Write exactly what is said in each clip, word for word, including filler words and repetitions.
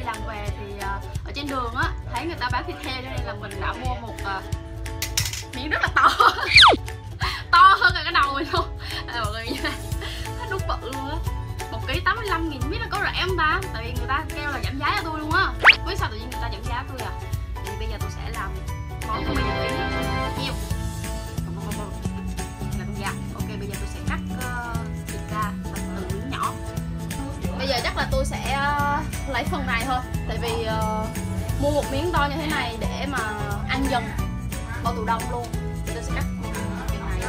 làm về thì uh, ở trên đường á thấy người ta bán thịt heo cho nên là mình đã mua một uh, miếng rất là to. To hơn cả cái đầu mình luôn. Đây mọi người như này, nó đúng bự luôn á. Một ký tám mươi lăm nghìn, biết là có rẻ không ta? Tại vì người ta kêu là giảm giá cho tôi luôn á. Biết sao tự nhiên người ta giảm giá tôi à? Thì bây giờ tôi sẽ làm món của mình ý heo. Là con gà. Ok, bây giờ tôi sẽ cắt uh, thịt ra thành từng miếng nhỏ. Bây giờ chắc là tôi sẽ uh, lấy phần này thôi. Tại vì uh, mua một miếng to như thế này để mà ăn dần, bỏ tủ đông luôn. Thì tôi sẽ cắt phần này.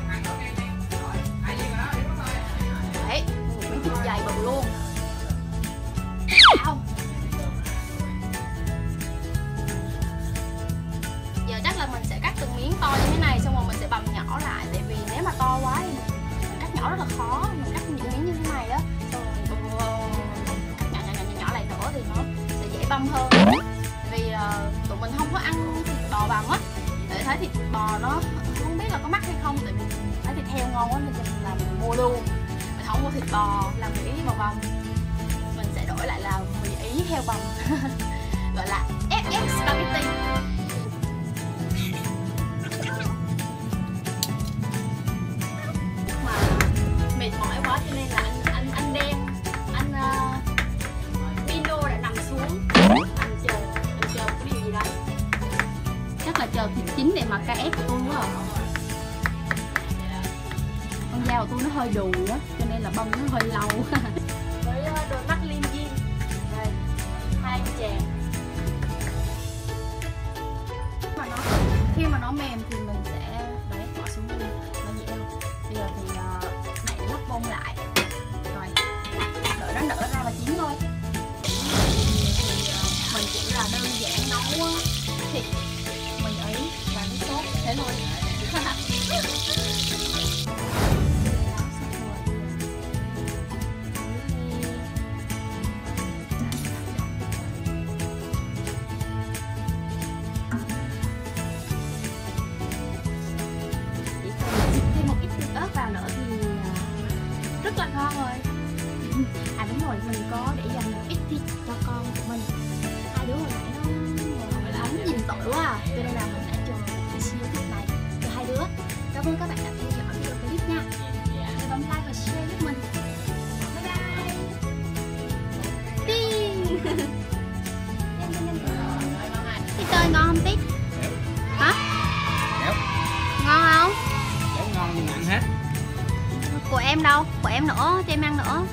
Đấy, một miếng thịt dày bự luôn. Không. Giờ chắc là mình sẽ cắt từng miếng to như thế này, xong rồi mình sẽ bằm nhỏ lại. Tại vì nếu mà to quá thì mình cắt nhỏ rất là khó. Mình cắt những miếng như thế này đó, xong rồi cắt nhỏ nhỏ nhỏ nhỏ lại nữa thì nó sẽ dễ băm hơn. Tại vì uh, tụi mình không có ăn thịt bò bằm á. Để thấy thịt bò nó không biết là có mắc hay không. Tại vì thấy thịt heo ngon quá nên là mình mua luôn. Mình không mua thịt bò làm mì ý bò bằm, mình sẽ đổi lại là mì ý heo bằm. Gọi là ép ép spaghetti. Mà mệt mỏi quá cho nên là anh anh anh đen anh uh, Pino đã nằm xuống anh chờ anh chờ cái điều gì đây. Chắc là chờ thịt chín để mà ca ép của tôi quá à. Con dao của tôi nó hơi đù á, cho nên là bông nó hơi lâu. Với đôi mắt liêm diêm. Đây, hai anh chàng. Mà nó, khi mà nó mềm thì mình sẽ đấy, bỏ xuống luôn, nó dễ luôn. Bây giờ thì uh, đậy nắp bông lại. Rồi, đợi nó nở ra và chín thôi. Thì uh, mình chỉ là đơn giản nấu uh, thịt, mình ấy và nước sốt, thế thôi. Vào nữa thì rất là ngon rồi. À đúng rồi, mình có để dành một ít thịt cho con của mình. Hai đứa hồi nãy nó nóng nhìn tội quá à. Cho nên là mình đã cho một xíu thịt này cho hai đứa. Cảm ơn các bạn đã theo dõi video clip nha. Hãy bấm like và share giúp mình. Bye bye. Ting. Thịt ơi ngon không Tít? Hả? Ngon không? Ngon nhưng mà ăn hết. Của em đâu? Của em nữa, cho em ăn nữa.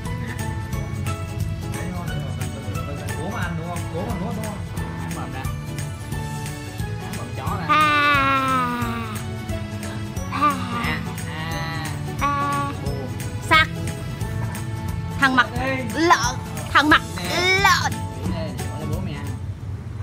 Cố mà ăn đúng không? Cố mà nuốt đúng không? Ăn mầm nè. Ăn mầm chó nè. À. À. À. À. Sặc. Thằng mặt lợn. Thằng mặt lợn.